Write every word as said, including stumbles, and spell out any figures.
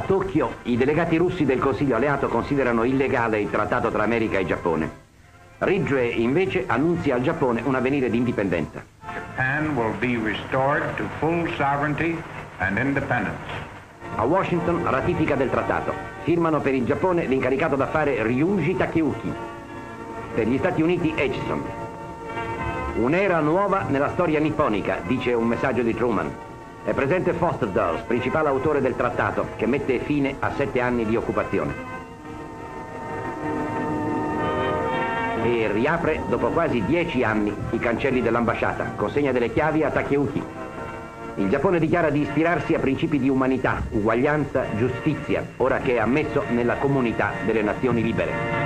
Tokyo i delegati russi del Consiglio alleato considerano illegale il trattato tra America e Giappone. Ridgway invece annunzia al Giappone un avvenire di indipendenza. Japan will be restored to full sovereignty and independence. A Washington ratifica del trattato. Firmano per il Giappone l'incaricato d'affare Ryuji Takeuchi. Per gli Stati Uniti Edison. Un'era nuova nella storia nipponica, dice un messaggio di Truman. È presente Foster Dulles, principale autore del trattato, che mette fine a sette anni di occupazione. E riapre dopo quasi dieci anni i cancelli dell'ambasciata, consegna delle chiavi a Takeuchi. Il Giappone dichiara di ispirarsi a principi di umanità, uguaglianza, giustizia, ora che è ammesso nella comunità delle nazioni libere.